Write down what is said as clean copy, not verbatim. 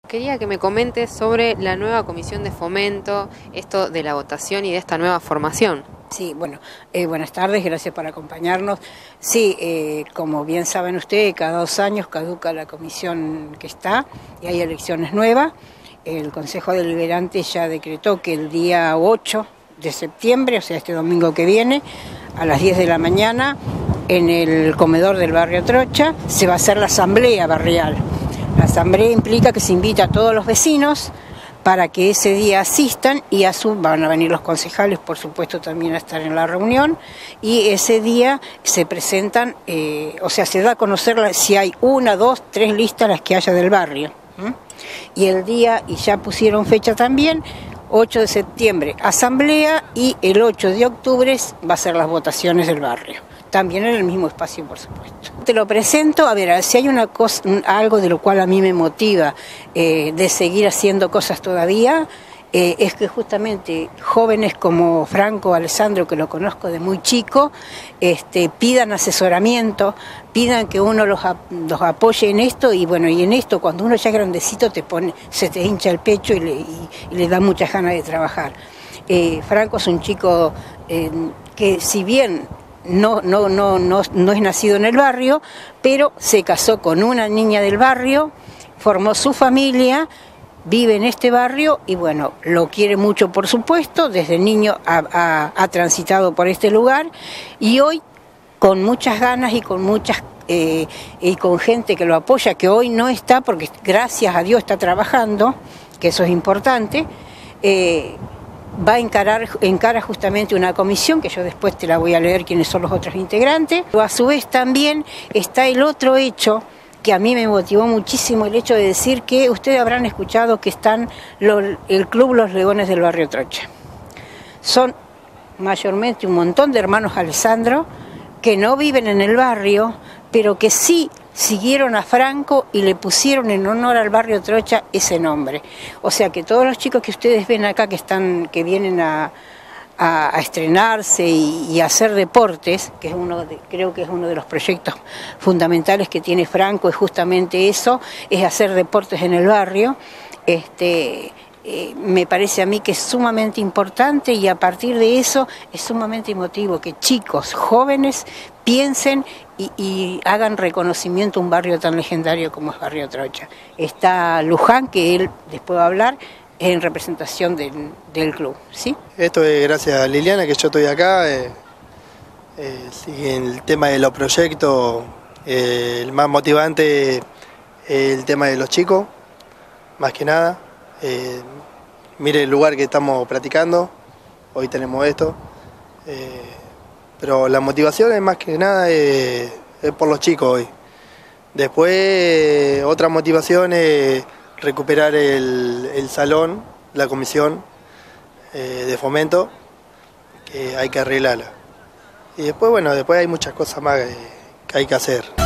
Quería que me comentes sobre la nueva comisión de fomento, esto de la votación y de esta nueva formación. Sí, bueno, buenas tardes, gracias por acompañarnos. Sí, como bien saben ustedes, cada 2 años caduca la comisión que está y hay elecciones nuevas. El Consejo Deliberante ya decretó que el día 8 de septiembre, o sea, este domingo que viene, a las 10 de la mañana, en el comedor del barrio Trocha, se va a hacer la asamblea barrial. La asamblea implica que se invita a todos los vecinos para que ese día asistan y van a venir los concejales, por supuesto, también a estar en la reunión, y ese día se presentan, o sea, se da a conocer si hay 1, 2, 3 listas las que haya del barrio. Y el día, y ya pusieron fecha también, 8 de septiembre, asamblea, y el 8 de octubre va a ser las votaciones del barrio. También en el mismo espacio, por supuesto. Te lo presento, a ver, si hay una cosa, algo de lo cual a mí me motiva de seguir haciendo cosas todavía, es que justamente jóvenes como Franco Alessandro, que lo conozco de muy chico, pidan asesoramiento, pidan que uno los apoye en esto, y bueno, y en esto cuando uno ya es grandecito se te hincha el pecho y le da muchas ganas de trabajar. Franco es un chico que, si bien no es nacido en el barrio, pero se casó con una niña del barrio, formó su familia, vive en este barrio y bueno, lo quiere mucho, por supuesto, desde niño ha transitado por este lugar, y hoy con muchas ganas y con con gente que lo apoya, que hoy no está porque gracias a Dios está trabajando, que eso es importante, encara justamente una comisión, que yo después te la voy a leer quiénes son los otros integrantes. A su vez también está el otro hecho que a mí me motivó muchísimo, el hecho de decir que ustedes habrán escuchado que están el Club Los Leones del Barrio Trocha. Son mayormente un montón de hermanos Alessandro que no viven en el barrio, pero que sí siguieron a Franco y le pusieron en honor al barrio Trocha ese nombre. O sea que todos los chicos que ustedes ven acá que vienen a estrenarse y a hacer deportes, que es creo que es uno de los proyectos fundamentales que tiene Franco, es justamente eso, es hacer deportes en el barrio. Me parece a mí que es sumamente importante, y a partir de eso es sumamente emotivo que chicos, jóvenes, piensen y hagan reconocimiento a un barrio tan legendario como es Barrio Trocha. Está Luján, que él después va a hablar en representación del club, ¿sí? Esto es gracias a Liliana que yo estoy acá. Sí, en el tema de los proyectos, el más motivante es el tema de los chicos, más que nada. Mire el lugar que estamos practicando, hoy tenemos esto, pero la motivación es más que nada es por los chicos hoy. Después otra motivación es recuperar el salón, la comisión de fomento, que hay que arreglarla. Y después, bueno, después hay muchas cosas más que hay que hacer.